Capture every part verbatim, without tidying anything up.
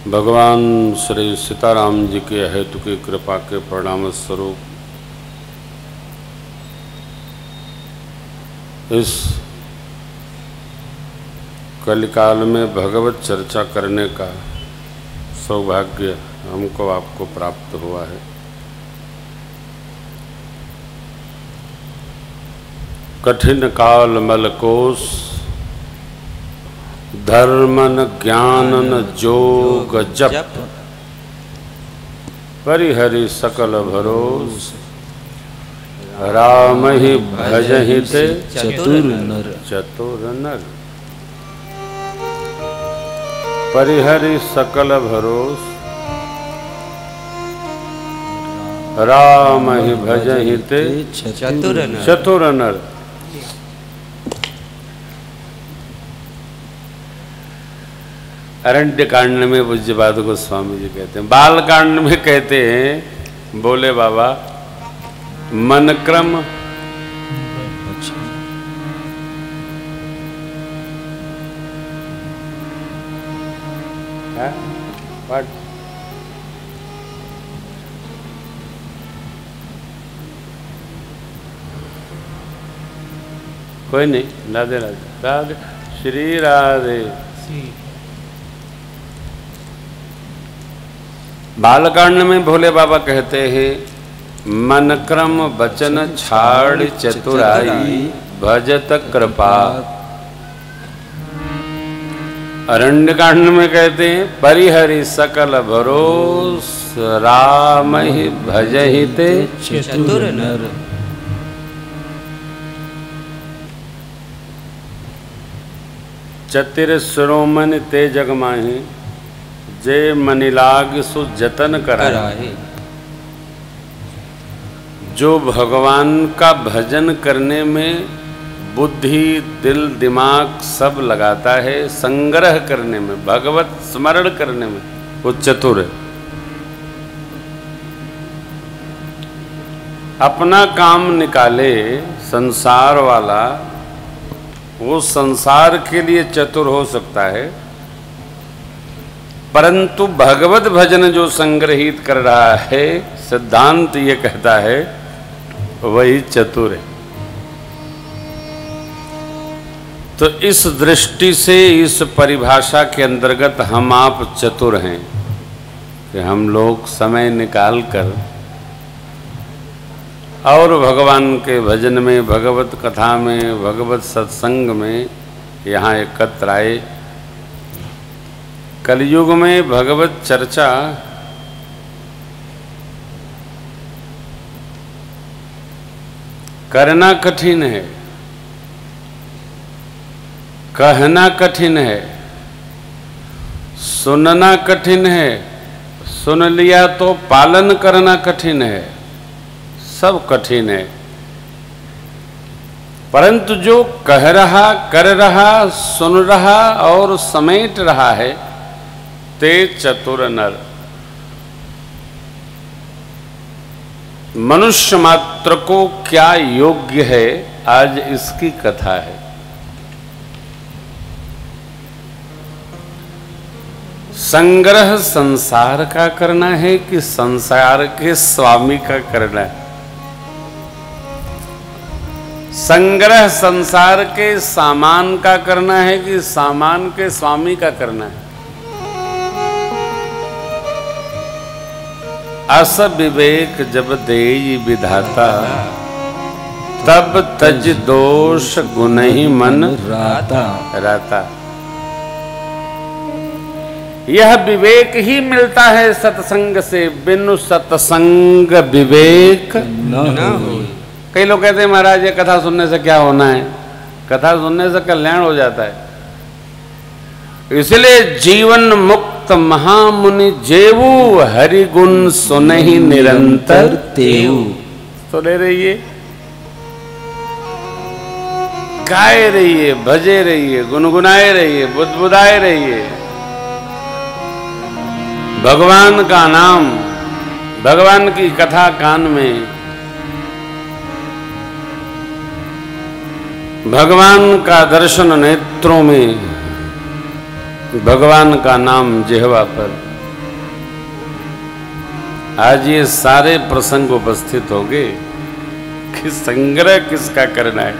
भगवान श्री सीताराम जी के हेतु की कृपा के परिणाम स्वरूप इस कलिकाल में भगवत चर्चा करने का सौभाग्य हमको आपको प्राप्त हुआ है। कठिन काल मलकोष धर्मन ज्ञानन जोग जप परिहरि सकल भरोस राम ही भजहि ते चतुर नर चतुर नर परिहरि सकल भरोस राम ही भजहि ते चतुर नर चतुर नर। अरण्य कांड में पूज्यपाद गोस्वामी जी कहते हैं, बाल कांड में कहते हैं, बोले बाबा मन क्रम है? What? कोई नहीं, राधे राधे राधे श्री राधे। बालकांड में भोले बाबा कहते हैं, मन क्रम बचन छाड़ चतुराई भजत कृपा। अरण्य कांड में कहते हैं, परिहरि सकल भरोस राम ही भजहि ते चतुर नर। चतिर शिरोमणि ते जग माहि जे मनिलाग सु जतन कराए। जो भगवान का भजन करने में बुद्धि दिल दिमाग सब लगाता है, संग्रह करने में भगवत स्मरण करने में वो चतुर है। अपना काम निकाले संसार वाला, वो संसार के लिए चतुर हो सकता है, परंतु भगवत भजन जो संग्रहित कर रहा है, सिद्धांत ये कहता है वही चतुर है। तो इस दृष्टि से इस परिभाषा के अंतर्गत हम आप चतुर हैं कि हम लोग समय निकाल कर और भगवान के भजन में, भगवत कथा में, भगवत सत्संग में यहाँ एकत्र आए। कलयुग में भगवत चर्चा करना कठिन है, कहना कठिन है, सुनना कठिन है, सुन लिया तो पालन करना कठिन है, सब कठिन है। परंतु जो कह रहा, कर रहा, सुन रहा और समेट रहा है, ते चतुर नर। मनुष्य मात्र को क्या योग्य है, आज इसकी कथा है। संग्रह संसार का करना है कि संसार के स्वामी का करना है? संग्रह संसार के सामान का करना है कि सामान के स्वामी का करना है? अस विवेक जब देई विधाता तब तज दोष गुण ही मन राता राता। यह विवेक ही मिलता है सत्संग से, बिनु सत्संग विवेक न हो। कई लोग कहते हैं महाराज ये कथा सुनने से क्या होना है? कथा सुनने से कल्याण हो जाता है। इसलिए जीवन मुक्त महामुनि जेवू हरि गुण सुनहि निरंतर तेऊ। सुने रहिए, गाए रहिए, भजे रहिए, गुनगुनाए रहिए, बुदबुदाए रहिए। भगवान का नाम, भगवान की कथा कान में, भगवान का दर्शन नेत्रों में, भगवान का नाम जिह्वा पर। आज ये सारे प्रसंग उपस्थित हो गए कि संग्रह किसका करना है।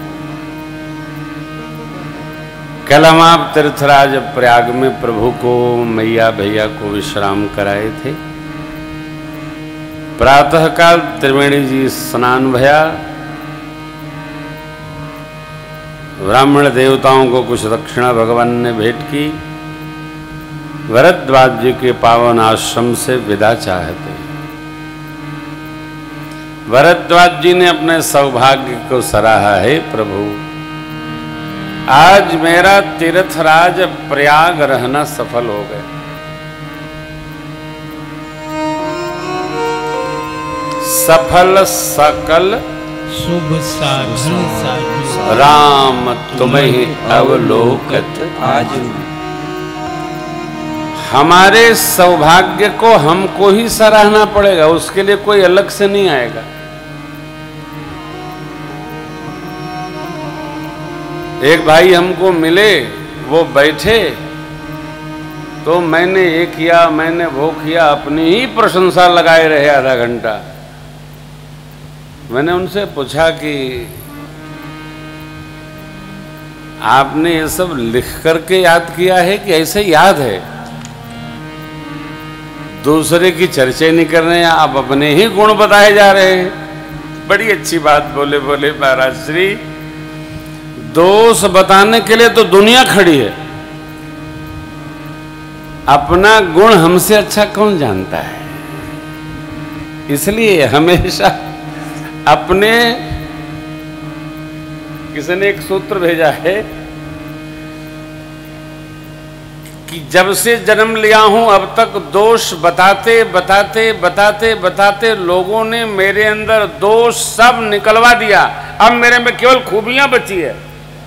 कल हम आप तीर्थराज प्रयाग में प्रभु को, मैया भैया को विश्राम कराए थे। प्रातःकाल त्रिवेणी जी स्नान भया, ब्राह्मण देवताओं को कुछ दक्षिणा भगवान ने भेंट की, भरद्वाज जी के पावन आश्रम से विदा चाहते। भरद्वाज जी ने अपने सौभाग्य को सराहा है, प्रभु आज मेरा तीर्थराज प्रयाग रहना सफल हो गया। सफल सकल शुभ साधन राम तुम्हें अवलोकत आज। हमारे सौभाग्य को हमको ही सराहना पड़ेगा, उसके लिए कोई अलग से नहीं आएगा। एक भाई हमको मिले, वो बैठे तो मैंने ये किया, मैंने वो किया, अपनी ही प्रशंसा लगाए रहे आधा घंटा। मैंने उनसे पूछा कि आपने ये सब लिख करके याद किया है कि ऐसे याद है? दूसरे की चर्चा नहीं कर रहे हैं, आप अपने ही गुण बताए जा रहे हैं। बड़ी अच्छी बात बोले बोले महाराज श्री, दोष बताने के लिए तो दुनिया खड़ी है, अपना गुण हमसे अच्छा कौन जानता है। इसलिए हमेशा अपने, किसी ने एक सूत्र भेजा है कि जब से जन्म लिया हूं अब तक दोष बताते बताते बताते बताते लोगों ने मेरे अंदर दोष सब निकलवा दिया, अब मेरे में केवल खूबियां बची है।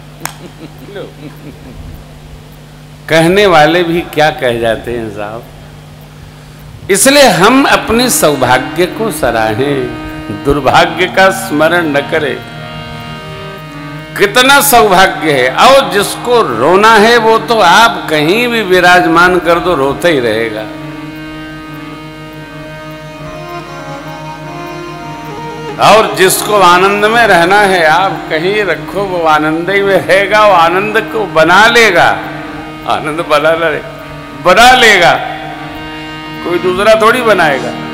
कहने वाले भी क्या कह जाते हैं साहब। इसलिए हम अपने सौभाग्य को सराहें, दुर्भाग्य का स्मरण न करें। कितना सौभाग्य है, और जिसको रोना है वो तो आप कहीं भी विराजमान कर दो, रोता ही रहेगा। और जिसको आनंद में रहना है आप कहीं रखो, वो आनंद ही में रहेगा, वो आनंद को बना लेगा। आनंद बना ले बना लेगा, कोई दूसरा थोड़ी बनाएगा।